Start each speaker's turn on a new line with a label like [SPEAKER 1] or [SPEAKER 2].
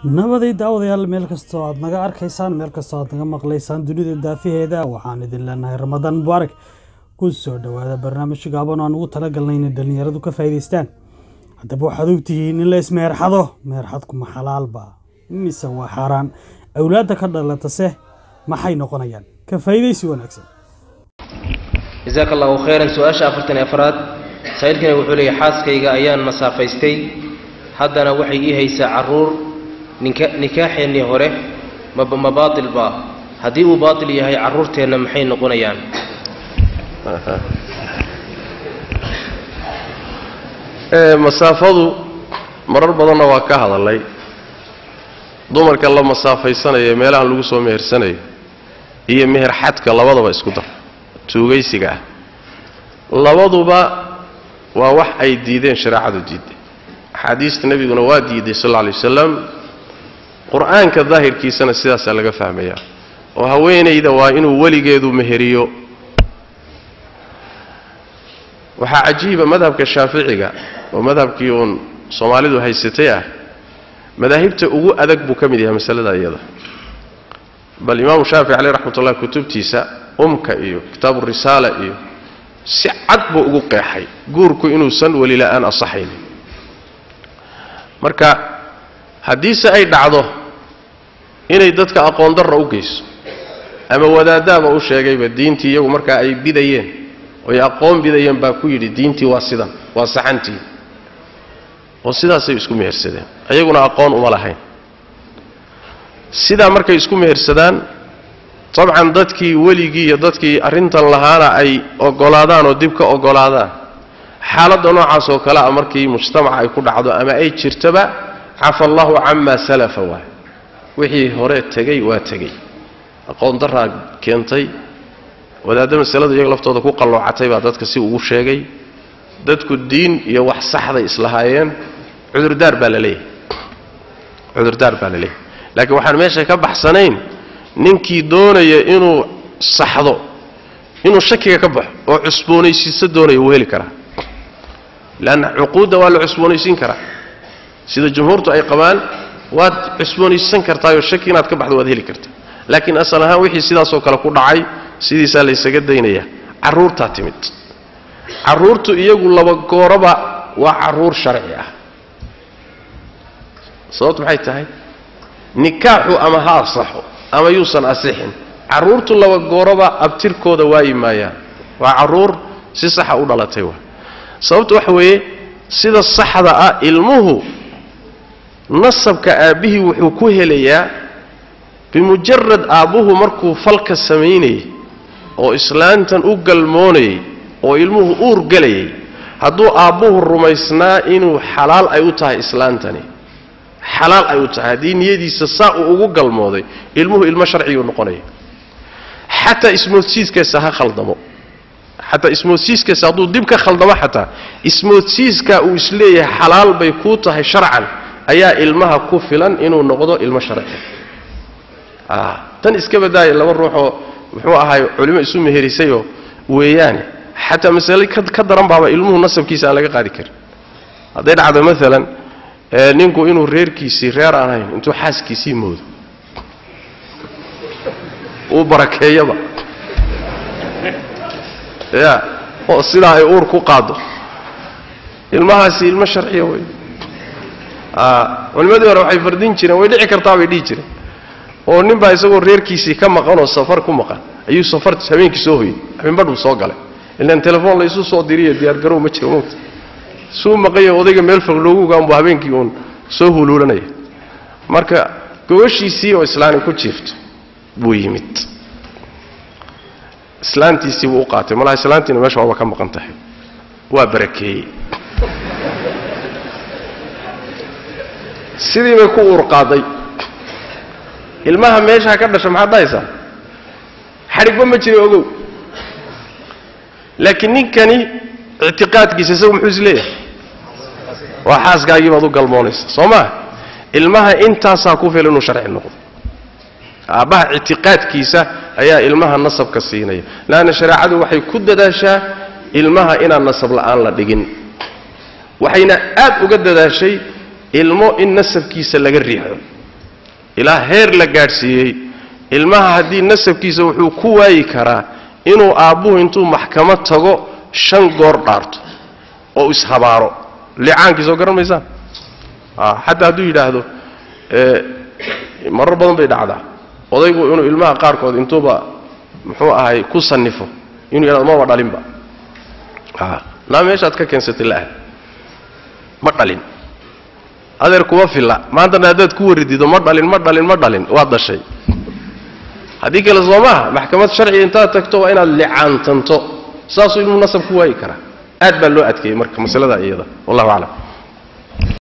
[SPEAKER 1] nabaday daawadayaal meel kastoo aad naga arkaysaan meel kastoo aad naga maqlaysaan dunida daafaheeda waxaan idin leenahay Ramadaan Mubaarak ku soo dhawaada barnaamij gaaban oo aan ugu talagalnay in dhalinyaradu ka faa'iideystaan haddaba waxaad ogtihiin in la ismeerxado meerxadku ma xalaal ba mise waa xaraan awlaadda ka dhalatase maxay noqonayaan ka faa'iideysi wanaagsan
[SPEAKER 2] jazakallahu khairan su'aasha 44 saydkana wuxuu leeyahay xaaskayga ayaan masaafaystay haddana waxay ii haysaa caruur nikaaxeeni hore ma baatil ba hadii uu baatil yahay caruurteena maxay noqonayaan
[SPEAKER 3] masaafadu marar badan waa ka hadalay dumarka la masaafaysanaya meelaha lagu soo mehersanayo iyo meher xadka labadaba isku dar tuugaysiga labaduba waa wax ay diideen shariicadu diiday xadiiska nabiguna waa diiday sallallahu alayhi wasallam quraanka daahirkiisana sidaas laga fahmaya oo haweeneyda waa inuu waligeedu meheriyo waxa cajiiba madhabka shaafiiciga oo madhabkii uu Soomaalidu haysatay madaahibta ugu adag buu kamid yahay masalada iyada bal imaam Shaafici alayhi rahmatullah kutubtiisa iyo kitaab risala iyo si cad buu ugu qeexay guurku inuu san wali la'aan asaxayn marka hadiise ay dhacdo inay dadka aqoon darro u geyso ama wadaadaaba u sheegayba diintii iyagu marka ay bidayeen oo aqoon bidayeen baa ku yiri diintii waa sidan waa saxantii oo sidaas ay isku mehersadeen ayaguna aqoon uma lahayn sida markay isku mehersadaan طبعا dadkii waligii iyo dadkii arintan lahaana ay ogolaadaan oo dib ka ogolaadaan xaaladda noocaas oo kala markii mujtamaca ay ku dhacdo ama ay jirtaba afa Allahu amma salafa wa wixii hore tagay waa tagay aqoon darra keentay wadaadada masalada iyaga laftooda ku qalloocatay baa dadka si ugu sheegay dadku diin iyo wax saxda islahaayeen cudur daar baa la leeyahay laakiin waxaan meesha ka baxsanayn ninkii doonaya inuu saxdo inuu shakiga ka baxo oo cusboonaysiisa doonaya uu heli karaa laana uquuda waa la cusboonaysiin karaa sida jumhuurtu ay qabaan waad cusboonaysiin kartaa oo shaki inaad ka baxdo waad heli kartaa laakiin asal ahaan wixii sidaas oo kale ku dhacay sidiisa la isaga daynaya caruurta timid caruurtu iyagu laba gooraba waa caruur sharci ah sababtu maxay tahay nikaaxu ama ha saxo ama yuusan asixin caruurtu laba gooraba abtirkooda waayimaayaan waa caruur si sax ah u dhalatay sababtu waxa weeye sida saxda ah ilmuhu nasabka aabihi wuxuu ku helayaa bimujarrad aabuhu markuu falka sameeyay oo islaantan u galmoonay oo ilmuhu uur galayay hadduu aabuhu rumaysnaa inuu xalaal ay u tahay islaantani xalaal ay u tahay diiniyadiisa saa ugu galmooday ilmuhu ilmo sharci uu noqonay hatta ismoodsiiskiisa ha khaldamo hatta ismoodsiiskiisa hadduu dib ka khaldamo hatta ismoodsiiska uu isleeyahay xalaal bay ku tahay sharcan ayaa ilmaha ku filan inuu noqdo ilmo sharci tan iska badaay laba ruux oo wuxuu ahay culimo isu meherisayo weeyaan hatta mas'ala ka daran baaba ilmuhu nasabkiisa aan laga qaadi karin haday dhacdo midalan ninku inuu reerkiisii reer aan ahayn intuu xaaskiisii moodo uu barakeeyaba oo sida ay uur ku qaado ilmahaasi ilmo sharciyo way culimadu waxay fardin jireen way dhici kartaa bay dhigi jireen oo nin baa isagoo reerkiisii ka maqan oo safar ku maqan ayuu safar habeenkii soo hoyay habeen badhu soo galay ilaan telefoon la isu soo diriyo diyaar garow ma jiro moogta soo maqayo odayga meel fog loogu gaanbo habeenkii uu soo huluulanaya marka gowashiisii oo islaani ku jiifto buu yimid islaantiisii uu qaatay malaha islaantiina meesha waa ka maqan tahay waa barakeeyay sidii bay ku uur qaaday ilmaha meesha ka dhashay maxaa dhaysaa xarigba ma jiro ogow laakiin ninkani اعتقادkiisa isagu muxuu isleeyahay waa xaaskaagii baad u galmoonaysaa Sooma ilmaha intaasa ku filan inuu sharci noqdo aabaha اعتقادkiisa ayaa ilmaha nasabka siinaya laana shariicadu waxay ku dadaashaa ilmaha inaan nasab la'aan la dhigin waxayna aad uga dadaashay ilmo in nasabkiisa laga riixo ilaa heer la gaadhsiiyey ilmaha haddii nasabkiisa wuxuu ku waayi karaa inuu aabbuhu intuu maxkamad tago 5 goor dhaarto oo ishabaaro licaankiisa oo garan maysaan xataa hadduu yidhaahdo marar badan bay dhacdaa odaygu inuu ilmaha qaarkood intuuba muxuu ahay ku sanifo inuu yidhahdo maba dhalinba naa meeshaad ka keensatay la'ah ma dhalin adeer kuma filla maantana haddaad ku waridido ma dhalin waad dhashay haddii kale soo maaha maxkamad sharciga intaad tagto waa inaad licaantanto saasuu ilmuhu nasab ku waayi karaa aad baa loo adkeeyey marka masalada iyada wallahu aclam